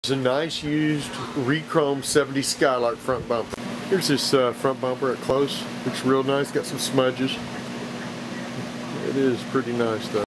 It's a nice used re-chrome 70 Skylark front bumper. Here's this front bumper up close. Looks real nice, got some smudges. It is pretty nice though.